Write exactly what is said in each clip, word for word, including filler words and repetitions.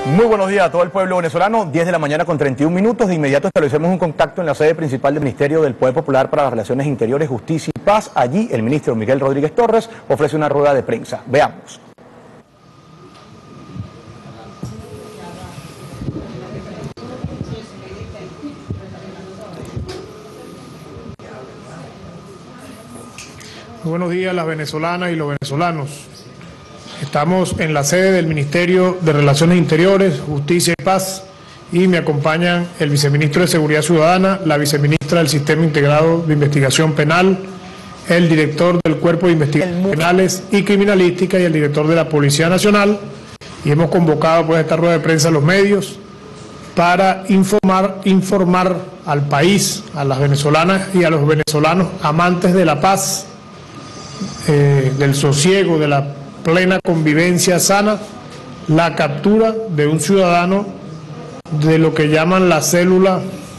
Muy buenos días a todo el pueblo venezolano, diez de la mañana con treinta y un minutos. De inmediato establecemos un contacto en la sede principal del Ministerio del Poder Popular para las Relaciones Interiores, Justicia y Paz. Allí el ministro Miguel Rodríguez Torres ofrece una rueda de prensa. Veamos. Muy buenos días las venezolanas y los venezolanos. Estamos en la sede del Ministerio de Relaciones Interiores, Justicia y Paz y me acompañan el viceministro de Seguridad Ciudadana, la viceministra del Sistema Integrado de Investigación Penal, el director del Cuerpo de Investigaciones Penales y Criminalística y el director de la Policía Nacional, y hemos convocado pues esta rueda de prensa a los medios para informar, informar al país, a las venezolanas y a los venezolanos amantes de la paz, eh, del sosiego, de la plena convivencia sana, la captura de un ciudadano de lo que llaman la célula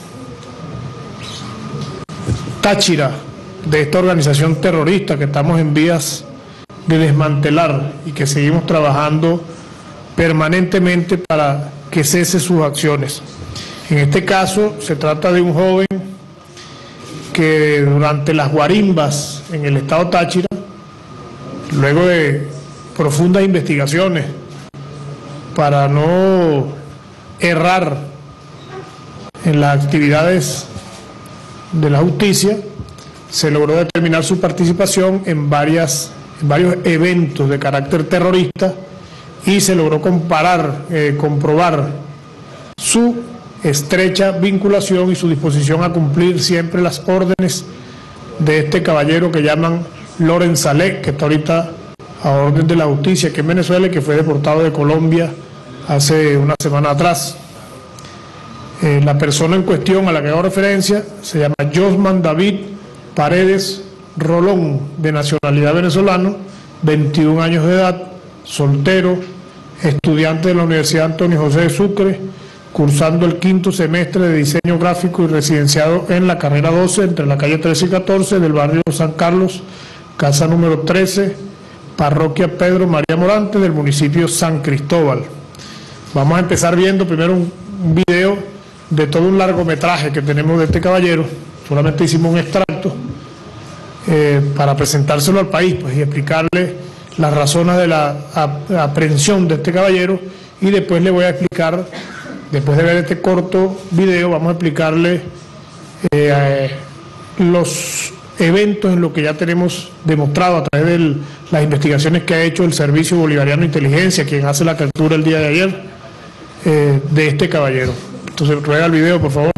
Táchira, de esta organización terrorista que estamos en vías de desmantelar y que seguimos trabajando permanentemente para que cese sus acciones. En este caso se trata de un joven que durante las guarimbas en el estado Táchira, luego de profundas investigaciones para no errar en las actividades de la justicia, se logró determinar su participación en, varias, en varios eventos de carácter terrorista y se logró comparar, eh, comprobar su estrecha vinculación y su disposición a cumplir siempre las órdenes de este caballero que llaman Loren Saleh, que está ahorita a orden de la justicia aquí en Venezuela y que fue deportado de Colombia hace una semana atrás. Eh, la persona en cuestión a la que hago referencia se llama Josman David Paredes Rolón, de nacionalidad venezolano, veintiún años de edad, soltero, estudiante de la Universidad Antonio José de Sucre, cursando el quinto semestre de diseño gráfico y residenciado en la carrera doce entre la calle trece y catorce del barrio San Carlos, casa número trece, Parroquia Pedro María Morante del municipio San Cristóbal. Vamos a empezar viendo primero un, un video de todo un largometraje que tenemos de este caballero. Solamente hicimos un extracto eh, para presentárselo al país pues, y explicarle las razones de la ap aprehensión de este caballero, y después le voy a explicar, después de ver este corto video, vamos a explicarle eh, los eventos en los que ya tenemos demostrado a través de las investigaciones que ha hecho el Servicio Bolivariano de Inteligencia, quien hace la captura el día de ayer eh, de este caballero. Entonces, ruega el video, por favor.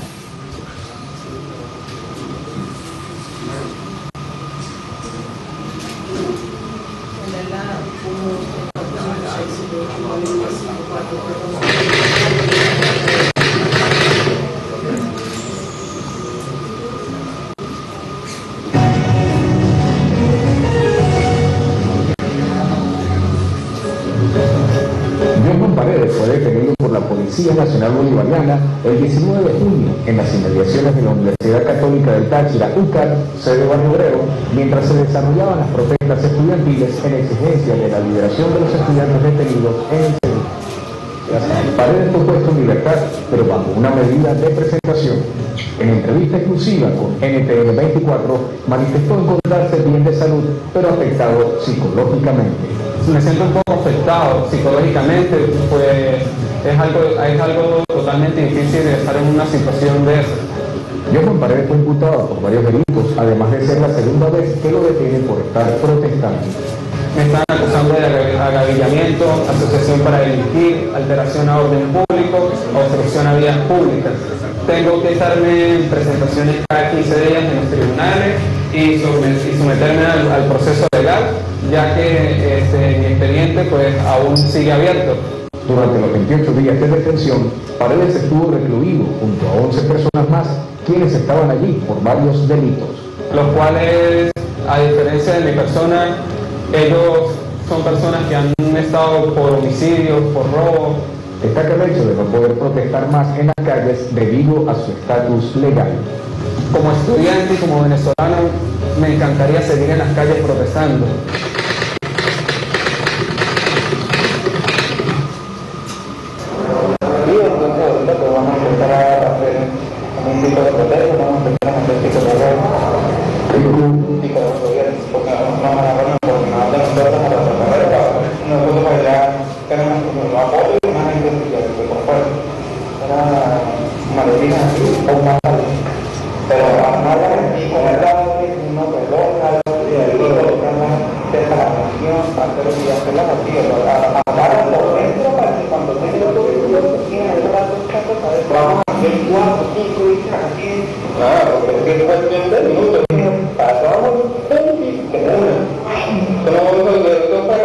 Fue detenido por la Policía Nacional Bolivariana el diecinueve de junio en las inmediaciones de la Universidad Católica del Táchira, U C A T, sede Barrio Obrero, mientras se desarrollaban las protestas estudiantiles en exigencia de la liberación de los estudiantes detenidos en el centro. Paredes fue puesto en libertad, pero bajo una medida de presentación. En entrevista exclusiva con N T N veinticuatro, manifestó encontrarse bien de salud, pero afectado psicológicamente. Me siento un poco afectado psicológicamente, pues es algo, es algo totalmente difícil de estar en una situación de esa. Josman Paredes fue imputado por varios delitos, además de ser la segunda vez que lo detienen por estar protestando. Me están acusando de agavillamiento, asociación para delinquir, alteración a orden público, obstrucción a vías públicas. Tengo que estarme en presentaciones cada quince días en los tribunales y, y someterme al, al proceso legal, ya que este, mi expediente pues aún sigue abierto. Durante los veintiocho días de detención, Paredes estuvo recluido junto a once personas más, quienes estaban allí por varios delitos. Los cuales, a diferencia de mi persona, ellos son personas que han estado por homicidios, por robo. Destaca el hecho de no poder protestar más en las calles debido a su estatus legal. Como estudiante y como venezolano, me encantaría seguir en las calles protestando. apoyo y una identidad que por fuera era maletina así o una pero nada y con el lado que uno peló algo y ahí lo colocan de la nación para hacer y hacer la partida agarran por dentro para que cuando tenga todo el tiempo tiene el rato vamos a hacer cuatro, cinco y aquí claro, pero que es cuestión de minutos pasamos y que una que no vamos a ver esto para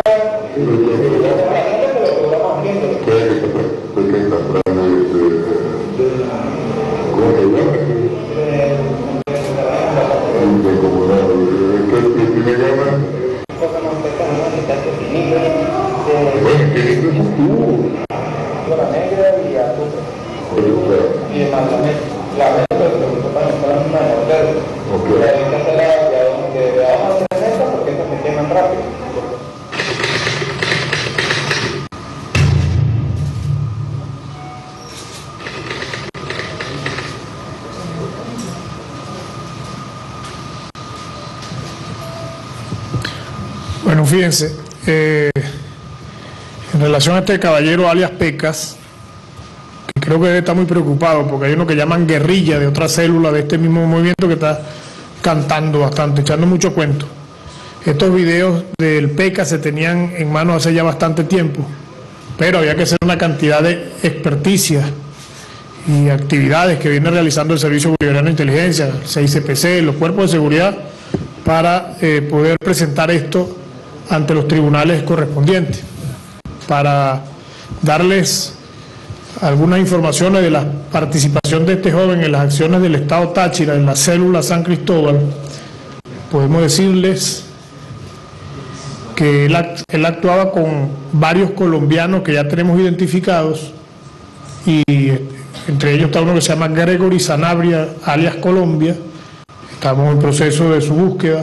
Bueno, fíjense, eh, en relación a este caballero alias Pecas, que creo que debe estar muy preocupado porque hay uno que llaman guerrilla de otra célula de este mismo movimiento que está cantando bastante, echando mucho cuento. Estos videos del Pecas se tenían en mano hace ya bastante tiempo, pero había que hacer una cantidad de experticias y actividades que viene realizando el Servicio Bolivariano de Inteligencia, el C I C P C, los cuerpos de seguridad, para eh, poder presentar esto ante los tribunales correspondientes, para darles algunas informaciones de la participación de este joven en las acciones del Estado Táchira, en la célula San Cristóbal. Podemos decirles que él, él actuaba con varios colombianos que ya tenemos identificados, y entre ellos está uno que se llama Gregory Sanabria, alias Colombia. Estamos en proceso de su búsqueda.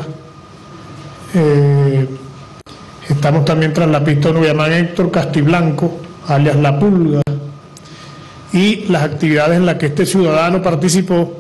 Eh, estamos también tras la pista de uno que llaman Héctor Castiblanco, alias La Pulga, y las actividades en las que este ciudadano participó.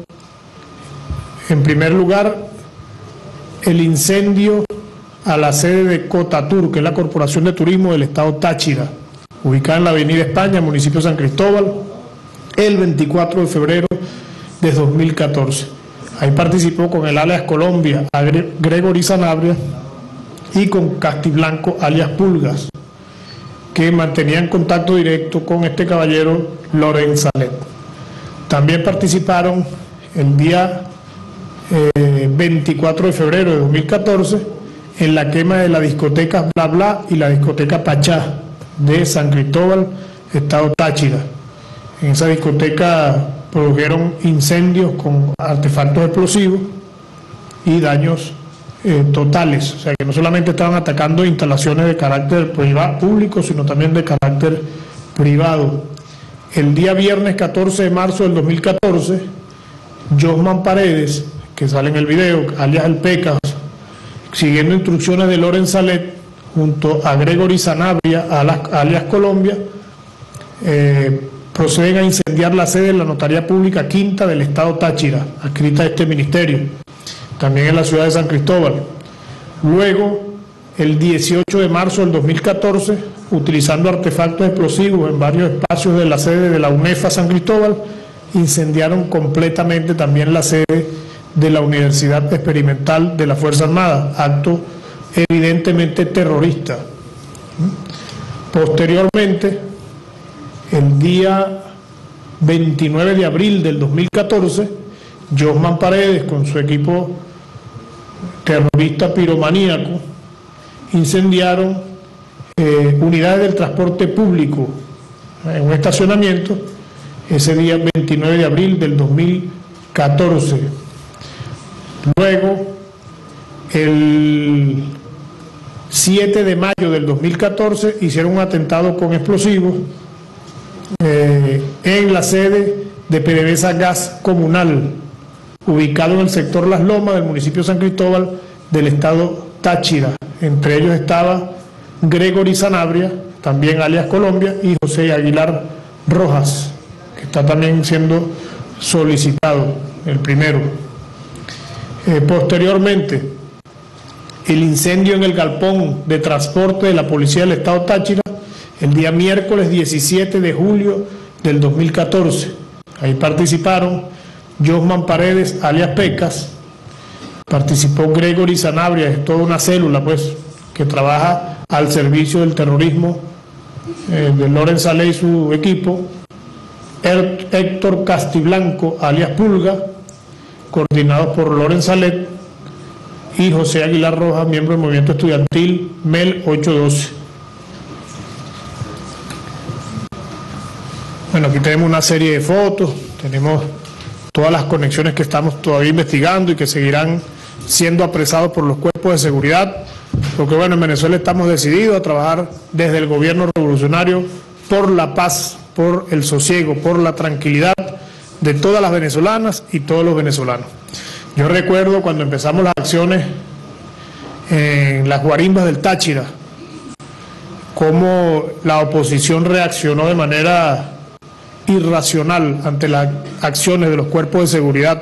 En primer lugar, el incendio a la sede de Cotatur, que es la Corporación de Turismo del Estado Táchira, ubicada en la Avenida España, municipio de San Cristóbal, el veinticuatro de febrero de dos mil catorce. Ahí participó con el alias Colombia, Gregory Sanabria, y con Castiblanco, alias Pulgas, que mantenían contacto directo con este caballero Lorenz Salet. También participaron el día eh, veinticuatro de febrero de dos mil catorce en la quema de la discoteca Bla Bla y la discoteca Pachá de San Cristóbal, Estado Táchira. En esa discoteca produjeron incendios con artefactos explosivos y daños eh, totales, o sea que no solamente estaban atacando instalaciones de carácter privado, público, sino también de carácter privado. El día viernes catorce de marzo del dos mil catorce, Josman Paredes, que sale en el video, alias El Pecas, siguiendo instrucciones de Lorenz Salet, junto a Gregory Sanabria, alias Colombia, eh, proceden a incendiar la sede de la Notaría Pública Quinta del Estado Táchira, adscrita a este ministerio, también en la ciudad de San Cristóbal. Luego, el dieciocho de marzo del dos mil catorce, utilizando artefactos explosivos en varios espacios de la sede de la UNEFA San Cristóbal, incendiaron completamente también la sede de la Universidad Experimental de la Fuerza Armada, acto evidentemente terrorista. Posteriormente, el día veintinueve de abril del dos mil catorce, Josman Paredes con su equipo terrorista piromaníaco incendiaron eh, unidades del transporte público en un estacionamiento ese día veintinueve de abril del dos mil catorce. Luego, el siete de mayo del dos mil catorce, hicieron un atentado con explosivos eh, en la sede de PDVSA Gas Comunal, ubicado en el sector Las Lomas del municipio de San Cristóbal del estado Táchira. Entre ellos estaba Gregory Sanabria, también alias Colombia, y José Aguilar Rojas, que está también siendo solicitado, el primero. Eh, posteriormente, el incendio en el galpón de transporte de la policía del estado Táchira el día miércoles diecisiete de julio del dos mil catorce. Ahí participaron Josman Paredes, alias Pecas, participó Gregory Sanabria, es toda una célula pues que trabaja al servicio del terrorismo eh, de Lorenz Saleh y su equipo, Héctor Castiblanco, alias Pulga, coordinados por Lorenz Saleh, y José Aguilar Rojas, miembro del movimiento estudiantil M E L ocho doce. Bueno, aquí tenemos una serie de fotos, tenemos todas las conexiones que estamos todavía investigando y que seguirán siendo apresados por los cuerpos de seguridad, porque bueno, en Venezuela estamos decididos a trabajar desde el gobierno revolucionario por la paz, por el sosiego, por la tranquilidad de todas las venezolanas y todos los venezolanos. Yo recuerdo cuando empezamos las acciones en las guarimbas del Táchira, cómo la oposición reaccionó de manera irracional ante las acciones de los cuerpos de seguridad.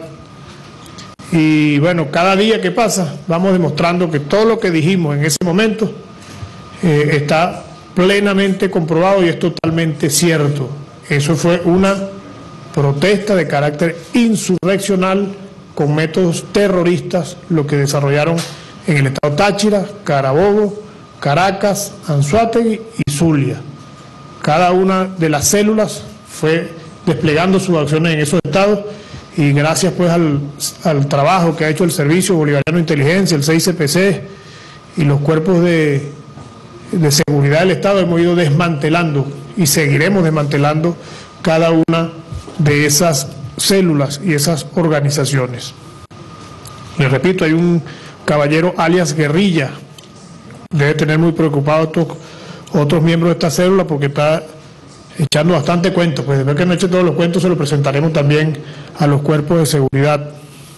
Y bueno, cada día que pasa vamos demostrando que todo lo que dijimos en ese momento eh, está plenamente comprobado y es totalmente cierto. Eso fue una protesta de carácter insurreccional con métodos terroristas, lo que desarrollaron en el estado Táchira, Carabobo, Caracas, Anzoátegui y Zulia. Cada una de las células fue desplegando sus acciones en esos estados y gracias pues al, al trabajo que ha hecho el Servicio Bolivariano de Inteligencia, el C I C P C y los cuerpos de, de seguridad del Estado hemos ido desmantelando y seguiremos desmantelando cada una de esas células y esas organizaciones. Les repito, hay un caballero alias Guerrilla, debe tener muy preocupado a estos otros miembros de esta célula porque está echando bastante cuentos, pues después que no eche todos los cuentos se lo presentaremos también a los cuerpos de seguridad.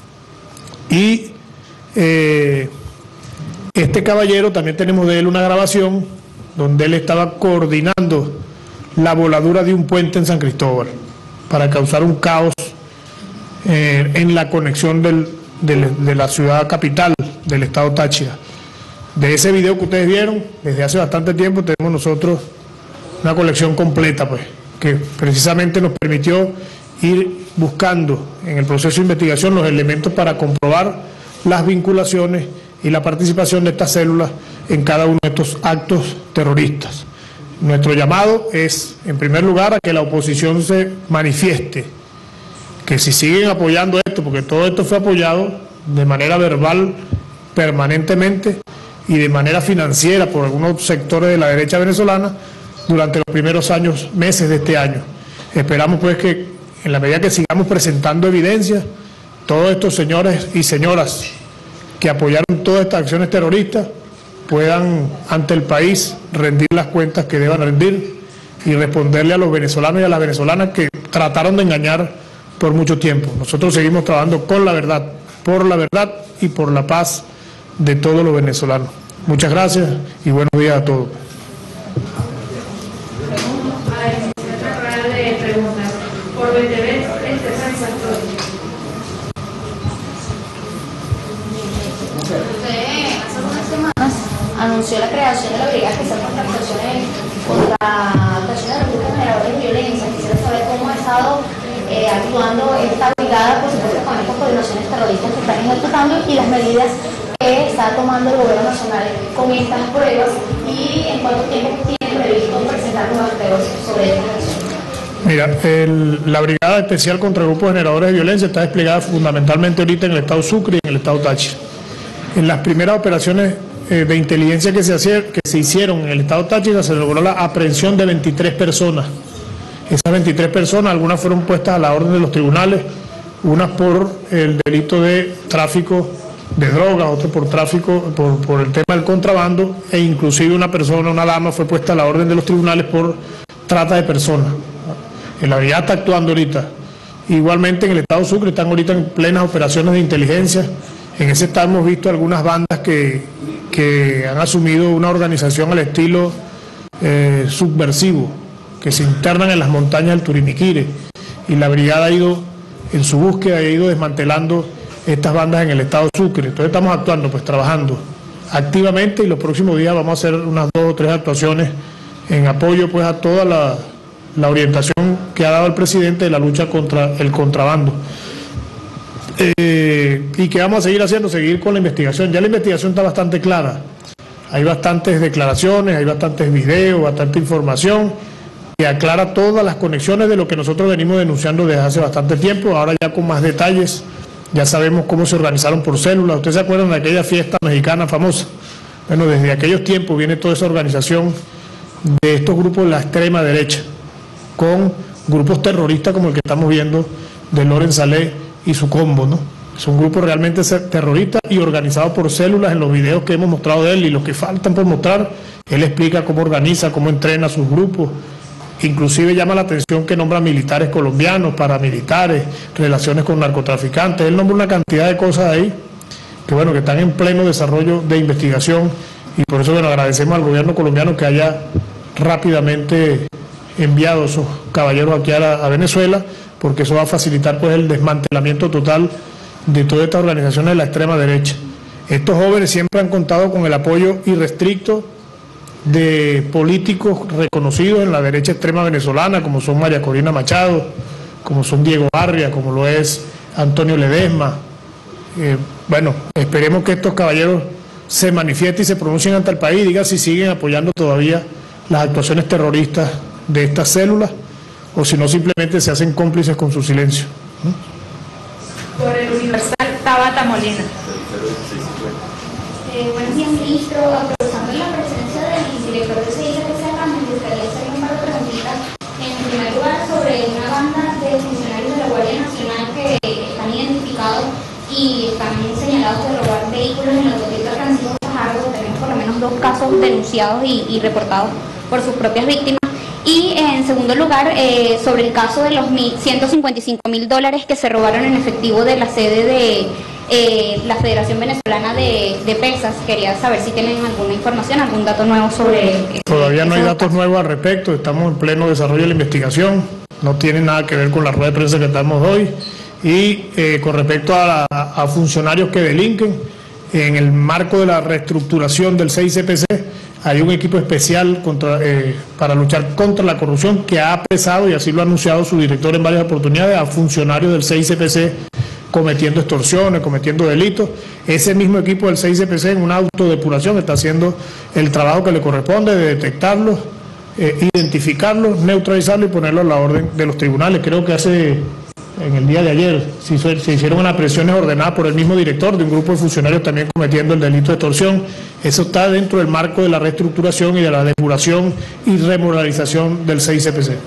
Y eh, este caballero, también tenemos de él una grabación donde él estaba coordinando la voladura de un puente en San Cristóbal para causar un caos eh, en la conexión del, del, de la ciudad capital del estado Táchira. De ese video que ustedes vieron, desde hace bastante tiempo tenemos nosotros una colección completa, pues, que precisamente nos permitió ir buscando en el proceso de investigación los elementos para comprobar las vinculaciones y la participación de estas células en cada uno de estos actos terroristas. Nuestro llamado es, en primer lugar, a que la oposición se manifieste, que si siguen apoyando esto, porque todo esto fue apoyado de manera verbal permanentemente y de manera financiera por algunos sectores de la derecha venezolana, durante los primeros años, meses de este año. Esperamos pues que en la medida que sigamos presentando evidencia, todos estos señores y señoras que apoyaron todas estas acciones terroristas puedan ante el país rendir las cuentas que deban rendir y responderle a los venezolanos y a las venezolanas que trataron de engañar por mucho tiempo. Nosotros seguimos trabajando con la verdad, por la verdad y por la paz de todos los venezolanos. Muchas gracias y buenos días a todos. Por B T V, este satisfactorio. Usted hace unas semanas anunció la creación de la Brigada Especial contra actuaciones contra actuaciones de grupos generadores de violencia. Quisiera saber cómo ha estado eh, actuando esta brigada, por supuesto, con estas coordinaciones terroristas que están ejecutando y las medidas que está tomando el gobierno nacional con estas pruebas y en cuánto tiempo tiene previsto presentar nuevas pruebas sobre estas acciones. Mira, el, la Brigada Especial contra Grupos Generadores de Violencia está desplegada fundamentalmente ahorita en el estado Sucre y en el estado Táchira. En las primeras operaciones eh, de inteligencia que se, hacía, que se hicieron en el estado Táchira se logró la aprehensión de veintitrés personas. Esas veintitrés personas, algunas fueron puestas a la orden de los tribunales, unas por el delito de tráfico de drogas, otras por tráfico, por, por el tema del contrabando, e inclusive una persona, una dama, fue puesta a la orden de los tribunales por trata de personas. La brigada está actuando ahorita. Igualmente en el estado Sucre están ahorita en plenas operaciones de inteligencia. En ese estado hemos visto algunas bandas que, que han asumido una organización al estilo eh, subversivo, que se internan en las montañas del Turimiquire. Y la brigada ha ido, en su búsqueda, ha ido desmantelando estas bandas en el estado Sucre. Entonces estamos actuando, pues trabajando activamente y los próximos días vamos a hacer unas dos o tres actuaciones en apoyo pues a toda la, la orientación que ha dado el presidente de la lucha contra el contrabando. Eh, y que vamos a seguir haciendo, seguir con la investigación. Ya la investigación está bastante clara, hay bastantes declaraciones, hay bastantes videos, bastante información que aclara todas las conexiones de lo que nosotros venimos denunciando desde hace bastante tiempo. Ahora ya con más detalles, ya sabemos cómo se organizaron por células. ¿Ustedes se acuerdan de aquella fiesta mexicana famosa? Bueno, desde aquellos tiempos viene toda esa organización de estos grupos de la extrema derecha, con grupos terroristas como el que estamos viendo de Loren Saleh y su combo, ¿no? Son grupos realmente terroristas y organizados por células. En los videos que hemos mostrado de él y los que faltan por mostrar, él explica cómo organiza, cómo entrena a sus grupos. Inclusive llama la atención que nombra militares colombianos, paramilitares, relaciones con narcotraficantes. Él nombra una cantidad de cosas ahí que, bueno, que están en pleno desarrollo de investigación, y por eso, bueno, agradecemos al gobierno colombiano que haya rápidamente enviado a esos caballeros aquí a, la, a Venezuela, porque eso va a facilitar pues el desmantelamiento total de todas estas organizaciones de la extrema derecha. Estos jóvenes siempre han contado con el apoyo irrestricto de políticos reconocidos en la derecha extrema venezolana, como son María Corina Machado, como son Diego Arria, como lo es Antonio Ledesma. Eh, bueno, esperemos que estos caballeros se manifiesten y se pronuncien ante el país y digan si siguen apoyando todavía las actuaciones terroristas de estas células, o si no simplemente se hacen cómplices con su silencio, ¿no? Por el Universal, Tabata Molina. Eh, buenos días, ministro. Aprovechando la presencia del director de C I C P C, me gustaría hacer un par de preguntitas. En primer lugar, sobre una banda de funcionarios de la Guardia Nacional que están identificados y están señalados de robar vehículos en la autopista Francisco Fajardo. Tenemos por lo menos dos casos denunciados y, y reportados por sus propias víctimas. Y en segundo lugar, eh, sobre el caso de los ciento cincuenta y cinco mil dólares que se robaron en efectivo de la sede de eh, la Federación Venezolana de, de Pesas, quería saber si tienen alguna información, algún dato nuevo sobre... Ese, Todavía no hay datos casos. nuevos al respecto, estamos en pleno desarrollo de la investigación, no tiene nada que ver con la rueda de prensa que estamos hoy. Y eh, con respecto a, la, a funcionarios que delinquen, en el marco de la reestructuración del C I C P C, hay un equipo especial contra, eh, para luchar contra la corrupción que ha apresado, y así lo ha anunciado su director en varias oportunidades, a funcionarios del C I C P C cometiendo extorsiones, cometiendo delitos. Ese mismo equipo del C I C P C, en una autodepuración, está haciendo el trabajo que le corresponde de detectarlos, eh, identificarlos, neutralizarlos y ponerlos a la orden de los tribunales. Creo que hace... en el día de ayer se, hizo, se hicieron unas presiones ordenadas por el mismo director de un grupo de funcionarios también cometiendo el delito de extorsión. Eso está dentro del marco de la reestructuración y de la depuración y remoralización del C I C P C.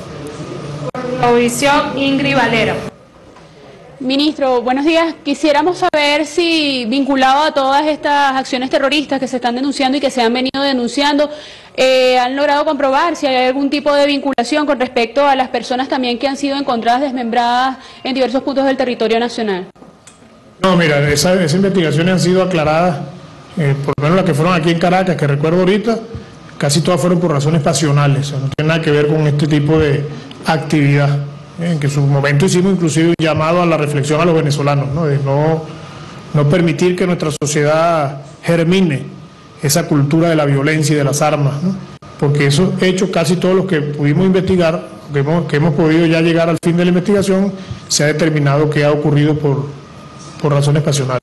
Audición, Ingrid Valero. Ministro, buenos días. Quisiéramos saber si, vinculado a todas estas acciones terroristas que se están denunciando y que se han venido denunciando, eh, han logrado comprobar si hay algún tipo de vinculación con respecto a las personas también que han sido encontradas desmembradas en diversos puntos del territorio nacional. No, mira, esas esa investigaciones han sido aclaradas, eh, por lo menos las que fueron aquí en Caracas, que recuerdo ahorita, casi todas fueron por razones pasionales, o sea, no tiene nada que ver con este tipo de actividad. En que en su momento hicimos inclusive un llamado a la reflexión a los venezolanos, ¿no? De no, no permitir que nuestra sociedad germine esa cultura de la violencia y de las armas, ¿no? Porque esos hechos, casi todos los que pudimos investigar, que hemos, que hemos podido ya llegar al fin de la investigación, se ha determinado que ha ocurrido por, por razones pasionales.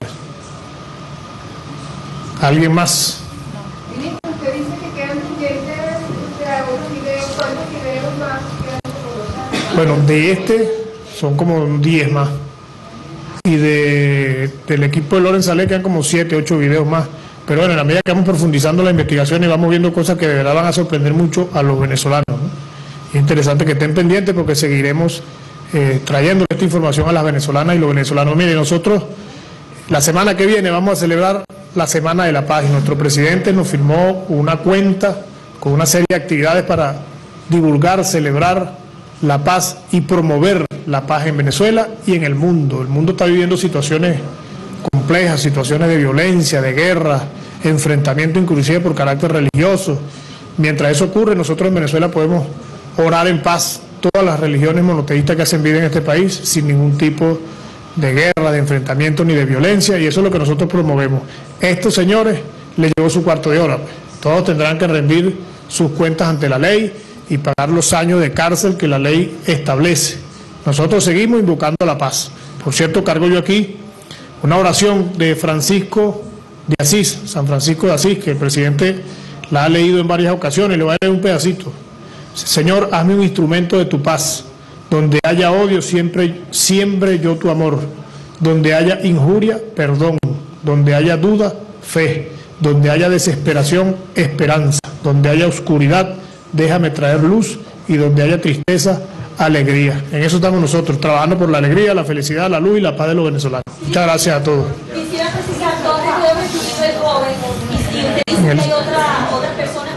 ¿Alguien más? Ministro, usted dice que quedan pendientes de algunos videos, ¿cuántos videos más quedan por? Bueno, de este son como diez más. Y de, del equipo de Loren Saleh quedan como siete, ocho videos más. Pero bueno, en la medida que vamos profundizando la investigación y vamos viendo cosas que de verdad van a sorprender mucho a los venezolanos, ¿no? Es interesante que estén pendientes porque seguiremos eh, trayendo esta información a las venezolanas y los venezolanos. Mire, nosotros la semana que viene vamos a celebrar la Semana de la Paz y nuestro presidente nos firmó una cuenta con una serie de actividades para divulgar, celebrar la paz y promover la paz en Venezuela y en el mundo. El mundo está viviendo situaciones complejas, situaciones de violencia, de guerra, enfrentamiento inclusive por carácter religioso. Mientras eso ocurre, nosotros en Venezuela podemos orar en paz todas las religiones monoteístas que hacen vida en este país sin ningún tipo de guerra, de enfrentamiento ni de violencia, y eso es lo que nosotros promovemos. Estos señores les llegó su cuarto de hora, pues. Todos tendrán que rendir sus cuentas ante la ley y pagar los años de cárcel que la ley establece. Nosotros seguimos invocando la paz. Por cierto, cargo yo aquí una oración de Francisco de Asís, San Francisco de Asís, que el presidente la ha leído en varias ocasiones, le voy a leer un pedacito. Señor, hazme un instrumento de tu paz. Donde haya odio, siempre siembre yo tu amor. Donde haya injuria, perdón. Donde haya duda, fe. Donde haya desesperación, esperanza. Donde haya oscuridad, déjame traer luz. Y donde haya tristeza, alegría. En eso estamos nosotros, trabajando por la alegría, la felicidad, la luz y la paz de los venezolanos. Muchas gracias a todos. Quisiera precisar dónde quedó recibido el joven y si usted dice que hay otra, otras personas